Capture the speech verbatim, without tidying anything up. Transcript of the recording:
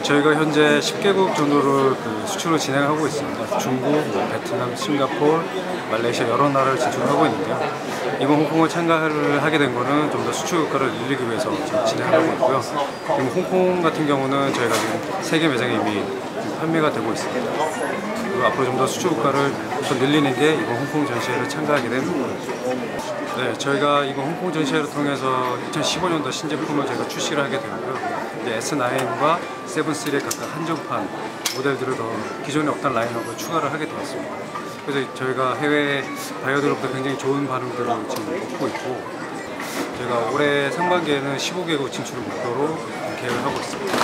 저희가 현재 십 개국 정도를 그 수출을 진행하고 있습니다. 중국, 뭐 베트남, 싱가포르, 말레이시아 여러 나라를 진출하고 있는데요. 이번 홍콩을 참가를 하게 된 거는 좀 더 수출 효과를 늘리기 위해서 지금 진행하고 있고요. 그리고 홍콩 같은 경우는 저희가 지금 세계 매장에 이미 판매가 되고 있습니다. 그리고 앞으로 좀 더 수출 효과를 더 늘리는 게 이번 홍콩 전시회를 참가하게 된 목표입니다. 네, 저희가 이번 홍콩 전시회를 통해서 이천십오 년도 신제품을 저희가 출시를 하게 되고요. 이제 에스 나인과 세븐 쓰리의 각각 한정판 모델들을 더 기존에 없던 라인업을 추가를 하게 되었습니다. 그래서 저희가 해외 바이어들로부터 굉장히 좋은 반응들을 지금 얻고 있고, 저희가 올해 상반기에는 십오 개국 진출을 목표로 계획을 하고 있습니다.